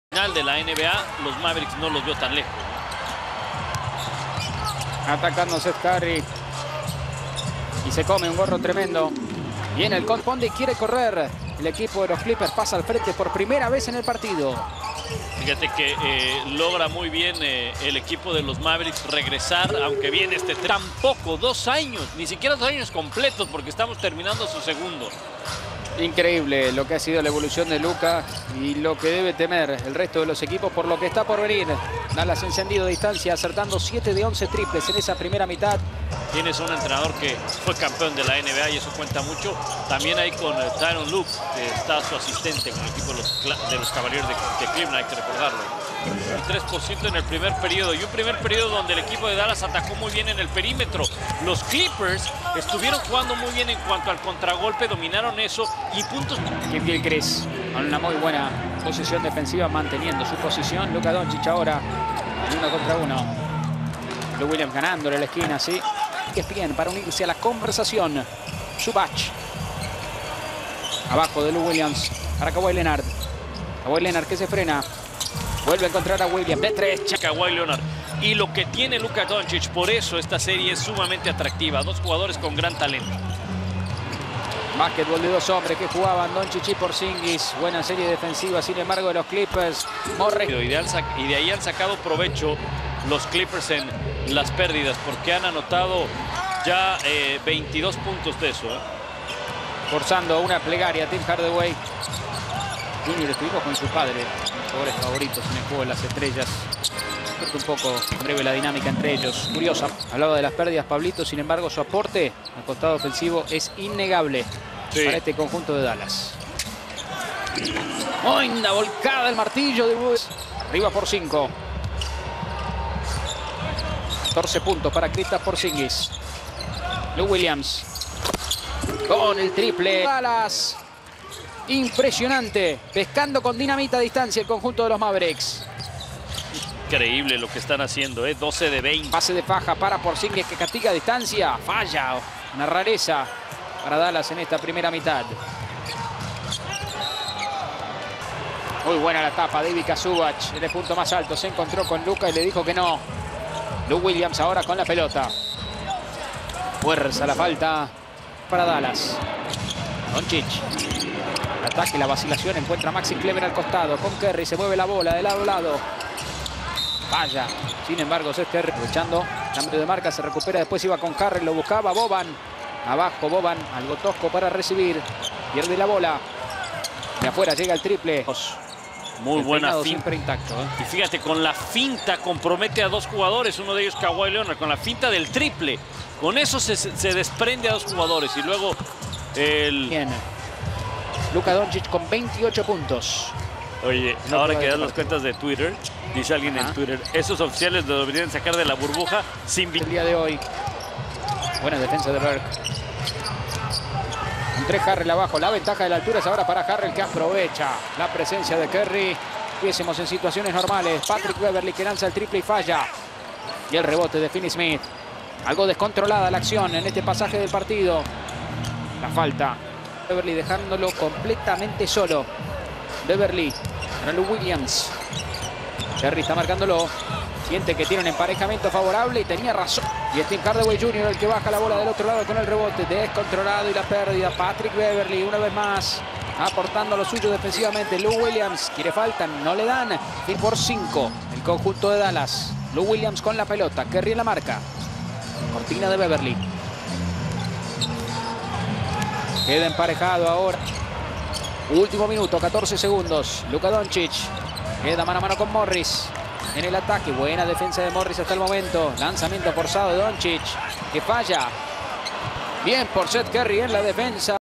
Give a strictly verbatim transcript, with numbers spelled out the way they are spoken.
Final de la N B A, los Mavericks no los vio tan lejos. Atacando Seth Curry. Y se come un gorro tremendo. Viene el Colt Pondy y quiere correr. El equipo de los Clippers pasa al frente por primera vez en el partido. Fíjate que eh, logra muy bien eh, el equipo de los Mavericks regresar, aunque viene este tampoco, dos años, ni siquiera dos años completos, porque estamos terminando su segundo. Increíble lo que ha sido la evolución de Luka y lo que debe temer el resto de los equipos por lo que está por venir. Dallas encendido de distancia, acertando siete de once triples en esa primera mitad. Tienes un entrenador que fue campeón de la N B A y eso cuenta mucho. También hay con uh, Tyronn Lue, que está su asistente con el equipo de los, de los Cavaliers de, de Cleveland, hay que recordarlo. El tres por ciento en el primer periodo y un primer periodo donde el equipo de Dallas atacó muy bien en el perímetro. Los Clippers estuvieron jugando muy bien en cuanto al contragolpe, dominaron eso y puntos. Kim Gilchrist con una muy buena posición defensiva, manteniendo su posición. Luka Doncic ahora en uno contra uno. Lou Williams ganándole la esquina, sí. Que es bien para unirse a la conversación. Zubac. Abajo de Lou Williams para Kawhi Leonard. Kawhi Leonard que se frena. Vuelve a encontrar a Williams. De tres. Kawhi Leonard. Y lo que tiene Luka Doncic, por eso esta serie es sumamente atractiva. Dos jugadores con gran talento. Básquetbol de dos hombres que jugaban Doncic y Porzingis. Buena serie defensiva, sin embargo, de los Clippers. Morris. Y de ahí han sacado provecho los Clippers en las pérdidas, porque han anotado ya eh, veintidós puntos de eso. ¿eh? Forzando una plegaria, Tim Hardaway. Junior estuvimos con su padre, jugadores favoritos en el juego de las estrellas. Creo que un poco breve la dinámica entre ellos. Curiosa. Hablaba de las pérdidas Pablito, sin embargo, su aporte al costado ofensivo es innegable sí. para este conjunto de Dallas. Linda volcada el martillo de Woods. Arriba por cinco. catorce puntos para Kristaps Porzingis. Lou Williams con el triple. Dallas. Impresionante. Pescando con dinamita a distancia el conjunto de los Mavericks. Increíble lo que están haciendo, ¿eh? doce de veinte. Pase de faja para Porzingis que castiga a distancia. Falla. Una rareza para Dallas en esta primera mitad. Muy buena la tapa de Ivica Zubac en el punto más alto. Se encontró con Luka y le dijo que no. Lou Williams ahora con la pelota. Fuerza la falta para Dallas. Doncic. El ataque, la vacilación. Encuentra a Maxi Kleber al costado. Con Curry se mueve la bola de lado a lado. Falla. Sin embargo, Seth Curry aprovechando. Cambio de marca. Se recupera. Después iba con Harry. Lo buscaba Boban. Abajo Boban. Algo tosco para recibir. Pierde la bola. De afuera llega el triple. Muy el buena finta. Siempre intacto. ¿eh? Y fíjate, con la finta compromete a dos jugadores. Uno de ellos Kawhi Leonard. Con la finta del triple. Con eso se, se desprende a dos jugadores. Y luego el... Bien. Luka Doncic con veintiocho puntos. Oye, no ahora que das las cuentas de Twitter, dice alguien Ajá. en Twitter, esos oficiales lo deberían sacar de la burbuja sin... El día de hoy. Buena defensa de Burke. Entre Harrell abajo. La ventaja de la altura es ahora para Harrell, que aprovecha la presencia de Curry. Estuviésemos en situaciones normales. Patrick Beverley que lanza el triple y falla. Y el rebote de Finney Smith. Algo descontrolada la acción en este pasaje del partido. La falta. Beverley dejándolo completamente solo. Beverley para Lou Williams. Curry está marcándolo. Siente que tiene un emparejamiento favorable y tenía razón. Y es Tim Hardaway junior el que baja la bola del otro lado con el rebote. Descontrolado y la pérdida. Patrick Beverley una vez más aportando lo suyo defensivamente. Lou Williams quiere falta, no le dan. Y por cinco el conjunto de Dallas. Lou Williams con la pelota. Curry en la marca. Cortina de Beverley. Queda emparejado ahora. Último minuto, catorce segundos. Luka Doncic queda mano a mano con Morris en el ataque. Buena defensa de Morris hasta el momento. Lanzamiento forzado de Doncic que falla. Bien por Seth Curry en la defensa.